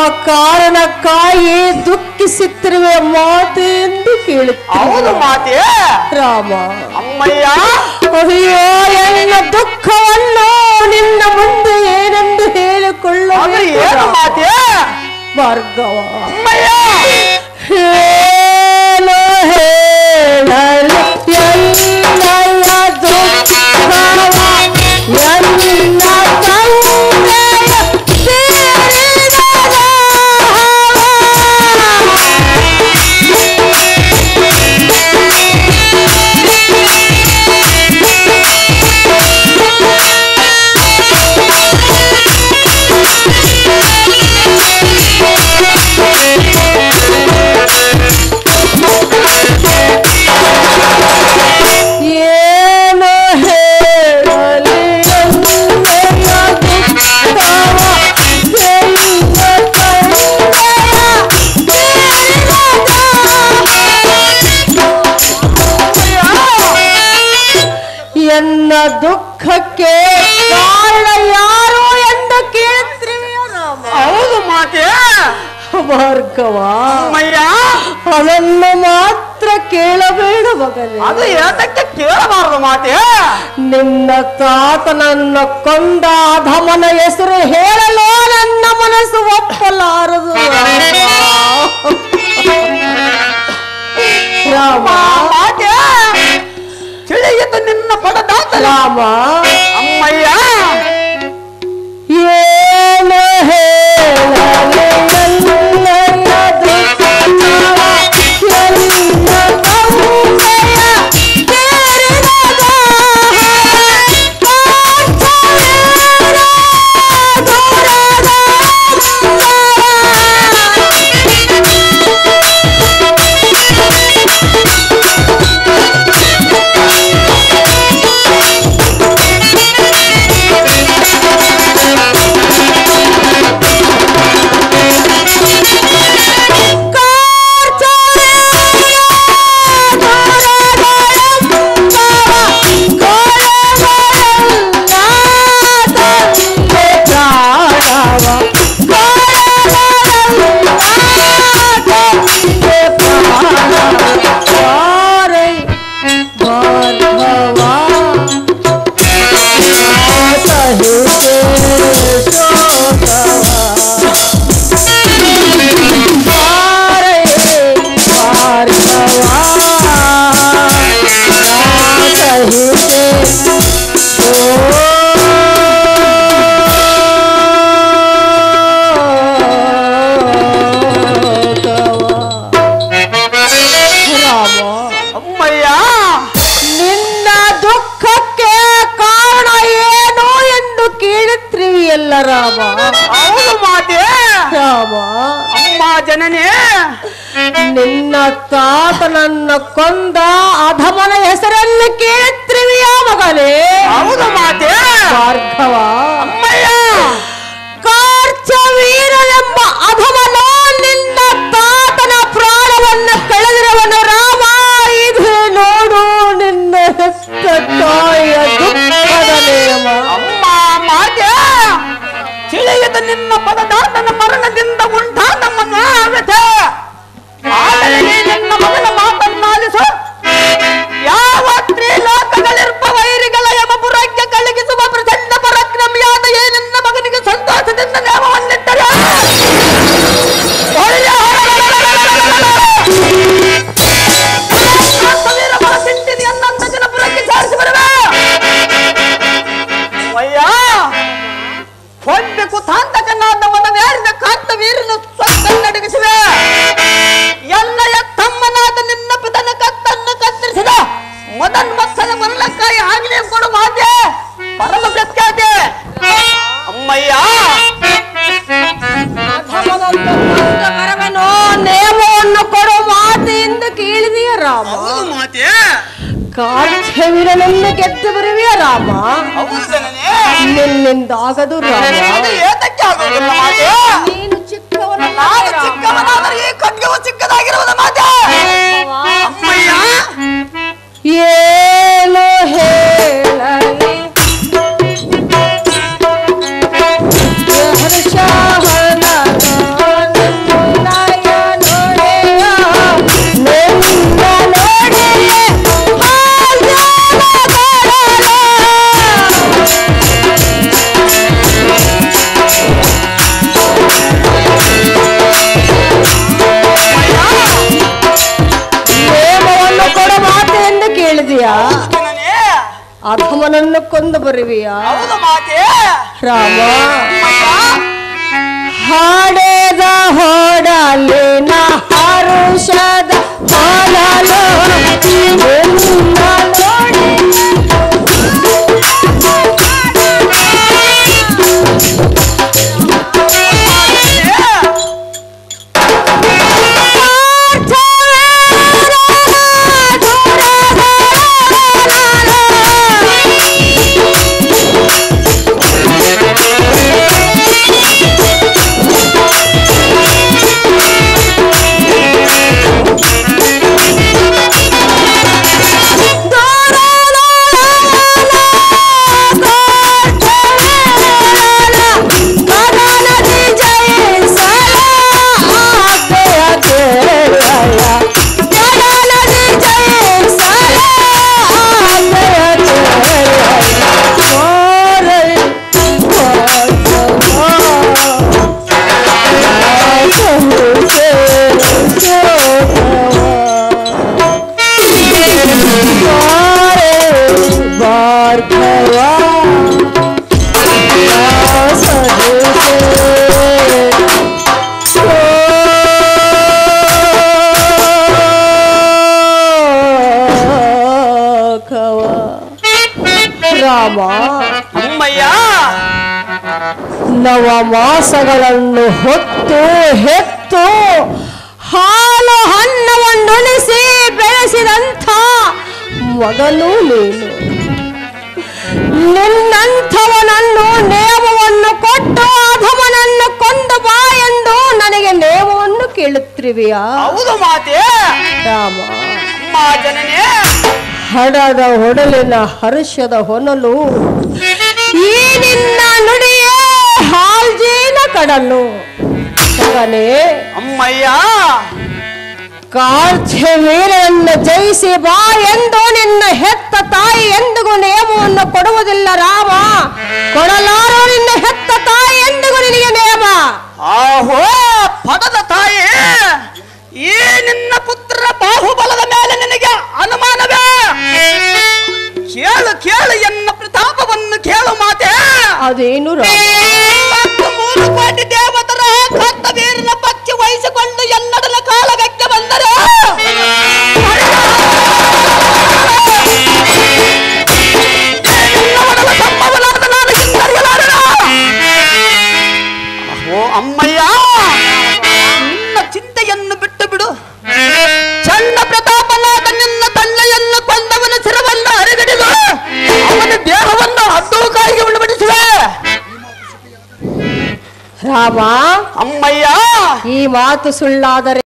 ಕಾರಣಕ್ಕಾಗಿ ದುಃಖಿಸುತ್ತಿರುವ ಮಾತೆ ಎಂದು ಕೇಳುತ್ತಾರೆ. ಹೌದು ಮಾತೆ. ರಾಮ, ಅಮ್ಮಯ್ಯ, ಅಯ್ಯೋ ಎನ್ನ ದುಃಖವನ್ನು ನಿನ್ನ ಮುಂದೆ ಏನೆಂದು ಹೇಳಿಕೊಳ್ಳಬೇಕು ಮಾತೆ. ಭಾರ್ಗವ, ಅಮ್ಮಯ್ಯ, ಏನು ಹೇಳಲಿ ಎನ್ನಯ ದುಃಖವ ಎನ್ನ ತಂದೆಯ ಸೇರಿದವ. ಎನ್ನ ದುಃಖಕ್ಕೆ ಕಾರಣ ಯಾರು ಎಂದು ಕೇಳುತ್ತೀವಿ. ಹೌದು ಮಾತೆ. ಭಾರ್ಗವ, ಅದನ್ನು ಮಾತ್ರ ಕೇಳಬೇಡ ಮಗನೇ. ಅದು ಏತಕ್ಕೆ ಕೇಳಬಾರದು ಮಾತೆ? ನಿನ್ನ ತಾತನನ್ನ ಕೊಂದ ಅಧಮನ ಹೆಸರು ಹೇಳಲು ನನ್ನ ಮನಸ್ಸು ಒಪ್ಪಲಾರದು. ರಾಮ, ಮಾತೆ ತಿಳಿಯಿತು ನಿನ್ನ ಪದದಾತ. ರಾಮ, ಅಮ್ಮಯ್ಯ, ಏನು ಹೇಳಲಿ ಎನ್ನಯ ದುಃಖವ ಎನ್ನ ತಂದೆಯ ಸೇರಿದವ. ರಾಮ, ಹೌದು ಮಾತೆ. ರಾಮ, ಅಮ್ಮ ಜನನೇ, ನಿನ್ನ ತಾತನನ್ನ ಕೊಂದ ಅಧಮನ ಹೆಸರನ್ನು ಕೇಳುತ್ತಿರುವಿಯ ಮಗನೇ? ಹೌದು ಮಾತೆ. ಭಾರ್ಗವ, ಅಮ್ಮಯ್ಯ, ಕಾರ್ಚವೀರನೆಂಬ ಅಧಮನು ನಿನ್ನ ತಾತನ ಪ್ರಾಣವನ್ನು ಕಳೆದಿರುವನು. ರಾಮ, ಇದು ನೋಡು ನಿನ್ನ ಹೆತ್ತ ತಾಯಿಯ ದುಃಖದ ನೇಮ. ಅಮ್ಮ ಮಾತೆ ತಿಳಿಯದ ನಿನ್ನ ಪದದಾತನ ಮರಣದಿಂದ ಉಂಟಾದ ಮನಾಗತೆ. ಆದರೆ ನಿನ್ನ ಮಗನ ಮಾತನ್ನಾಲಿಸು. ಯಾವ ತ್ರಿಲೋಕಗಳಿರ್ಪ ವೈರಿಗಳ ಯಮಪುರಕ್ಕೆ ಕಳಗಿಸುವ ಪ್ರಚಂಡ ಪರಾಕ್ರಮಿಯಾದ ಏ ನಿನ್ನ ಮಗನಿಗೆ ಸಂತೋಷದಿಂದ ನೇಮವನ್ನಿಟ್ಟರೆ ಅನ್ನಂತ ಜನಪುರಕ್ಕೆ ಸಾರಿಸಿ ಬರುವೆ. ಅಯ್ಯ, ಕೊಂದು ಕುತಾಂತಕನಾದವನ ವೇರಿನ ಕಾಂತವೀರನು ಸ್ವನ್ನಡಗಿಸಿವೆ. ಎಲ್ಲಯ ತಮ್ಮನಾದ ನಿನ್ನ ಪಿತನ ಕತ್ತನ್ನು ಕತ್ತರಿಸಿದ ಮದನ್ಮತ್ಸದ ಮರಳಕ್ಕಾಯಿ ಆಗ್ಲೇ ಕೊಡು ಮಾತೆ ಪರಮ ಪ್ರಖ್ಯಾತೆ. ಅಮ್ಮಯ್ಯ, ನೇಮವನ್ನು ಕೊಡು ಮಾತೆಯಿಂದ ಕೇಳಿದೆಯ ರಾಮ? ಮಾತೆ. ಕಾರ್ಚವೀರನನ್ನು ಗೆದ್ದು ಬರುವೆಯ ರಾಮ? ನಿನ್ನಿಂದಾಗದು ರಾಮ. ಏತಕ್ಕೆ ಆಗುವುದಿಲ್ಲ ಮಾತೆ? ನೀನು ಚಿಕ್ಕವನು, ನಾನು ಚಿಕ್ಕವನಾದರೆ ಈ ಖಡ್ಗವು ಚಿಕ್ಕದಾಗಿರುವುದು ಮಾತೆ. ಅಮ್ಮಯ್ಯ, ಏನು ಹೇಳಲಿ ಹರ್ಷವನ ನೆವವನ್ನು ಕೊಂದು ಬರುವಿಯಾ ಹೌದು ಮಾತೆ ರಾಮ ಹಾಡೆದ ಹೊಡಲಿನ ಹರುಷದ ಹಾಲಲು ನಿನ್ನ ನೋಡಿ ರಾಮ ಅಮ್ಮಯ್ಯ ನವ ಮಾಸಗಳನ್ನು ಹೊತ್ತು ಹೆತ್ತು ಹಾಲು ಹಣ್ಣವನ್ನುಣಿಸಿ ಬೆಳೆಸಿದಂಥ ಮಗನೂ ನೀನು ನಿನ್ನಂಥವನನ್ನು ನೇಮವನ್ನು ಕೊಟ್ಟು ಅಧಮನನ್ನು ಕೊಂದು ಬಾ ಎಂದು ನನಗೆ ನೇಮವನ್ನು ಕೇಳುತ್ತಿರುವೆಯಾ ಹೌದು ಮಾತೆ ರಾಮ ಜನನೇ ಹಡದ ಹೊಡಲಿನ ಹರ್ಷದ ಹೊನಲು ಈ ನಿನ್ನ ನುಡಿಯೇ ಹಾಲ್ಜೀನ ಕಡಲು ಮಗನೇ ಅಮ್ಮಯ್ಯ ಕಾರ್ತ್ಯವೀರನನ್ನು ಜಯಿಸಿ ಬಾ ಎಂದು ನಿನ್ನ ಹೆತ್ತ ತಾಯಿ ಎಂದಿಗೂ ನೇಮವನ್ನು ಕೊಡುವುದಿಲ್ಲ ರಾಮ ಕೊಡಲಾರೋ ನಿನ್ನ ಹೆತ್ತ ತಾಯಿ ಎಂದಿಗೂ ನಿನಗೆ ನೇಮ ಆಹೋ ಪದದ ತಾಯಿ ಈ ನಿನ್ನ ಪುತ್ರ ಬಾಹುಬಲದ ಮೇಲೆ ನಿನಗೆ ಅನುಮಾನವೇ ಕೇಳು ಕೇಳು ಎನ್ನ ಪ್ರತಾಪವನ್ನು ಕೇಳು ಮಾತೆ ಅದೇನು ರಾಮ 3 ಕೋಟಿ ದೇವತರ ಕರ್ತವೀರನ ಪಕ್ಷಿ ವಹಿಸಿಕೊಂಡು ಎನ್ನಡಲ ಕಾಲಗಕ್ಕೆ ಬಂದರೆ ಅಹೋ ಅಮ್ಮಯ್ಯ ನಿನ್ನ ಚಿಂತೆಯನ್ನು ಬಿಟ್ಟು ಬಿಡು ಚಂಡ ಪ್ರತಾಪನಾದ ನಿನ್ನ ತಂದೆಯನ್ನು ಕೊಂದವನ ಶಿರವನ್ನು ಹರಿಗಡಿದು ಅವನ ದೇಹವನ್ನು ಹದ್ದು ಕಾಯಿಗೆ ಉಳಿಬಿಡಿಸುವೆ ರಾಮ ಅಮ್ಮಯ್ಯ ಈ ಮಾತು ಸುಳ್ಳಾದರೆ